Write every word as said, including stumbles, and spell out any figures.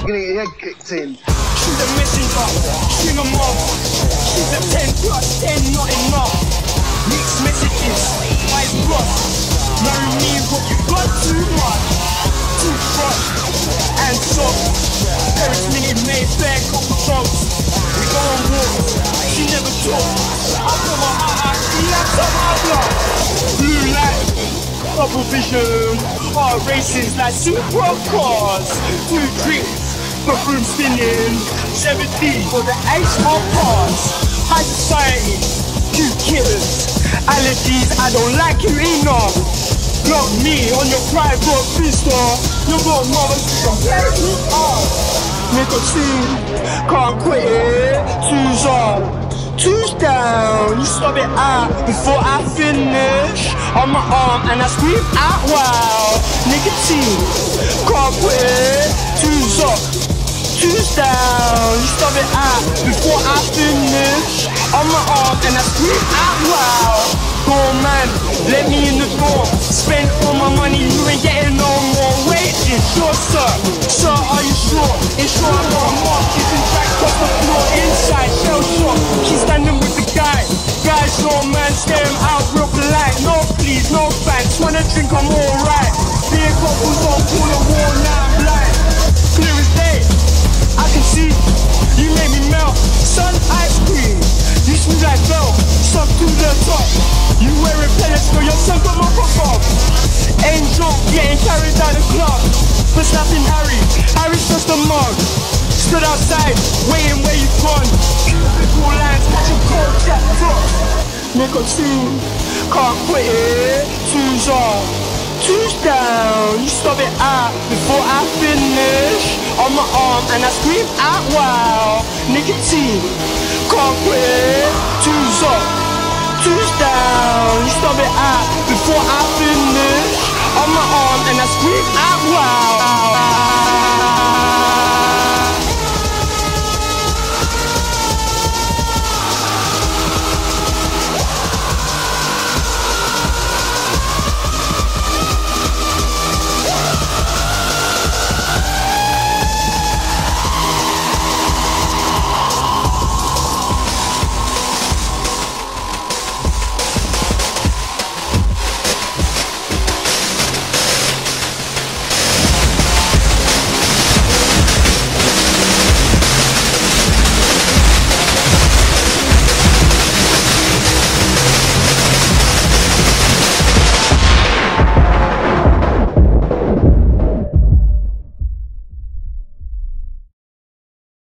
gonna get your head kicked in. She's a messenger, string 'em up. She's a ten plus ten, not enough. Mixed messages, wise blood. Marry me, what you got too much. Toothbrush and socks. Paris minute made fair couple dogs. We go on walks, she never talks. I put my eye, she likes up my blood. Blue light, double vision. Heart races like supercars. Two drinks, perfume spinning. seventeen for the H R parts. High society, two killers. Allergies, I don't like you enough. Block me on your private vista. You got mothers who can play me off. Nicotine, can't quit it. Two's up, two's down. You stop it out before I finish. On my arm and I scream out wow. Nicotine, can't quit it. Two's up, two's down. You stop it out before I finish. On my arm and I scream out wow. Doorman, let me in the door. Spend all my money, you ain't getting no more. Wait, it's sure, sir. Sir, are you sure? It's sure I got a mark. You can track across the floor inside. Shell shock. She's standing with the guy. Guys, no man, stare him out real polite. No, please, no thanks. Wanna drink, I'm alright. Beer couples on pull the wall, now I'm blind. Clear as day, I can see. You made me melt. Sun ice cream. You smooth like felt. Stuck to the top. You wearing pellets for your son got my pop up. Angel getting carried down the club. For snapping Harry, Harry's just a mug. Stood outside, waiting where you gone. Cubicle lines, catching cold jacked up. Nicotine, can't quit it. Two's up, two's down. You stop it out before I finish. On my arm and I scream out wow. Nicotine, can't quit it. Two's up, two's down. You stop it out before I finish. On my arm and I scream out wow.